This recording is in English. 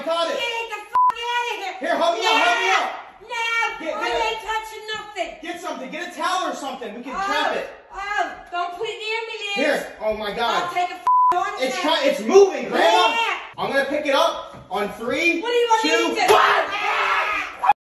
caught it. Get the fuck out of here. Here, help me out, help me out. No, I ain't touching nothing. Get something, get a towel or something. We can trap it. Oh, don't put it near me, Lance. Here, oh my God. I'll take a on It's moving, Grandma. Yeah. I'm gonna pick it up on 3, What do you want 2, me to do? 1.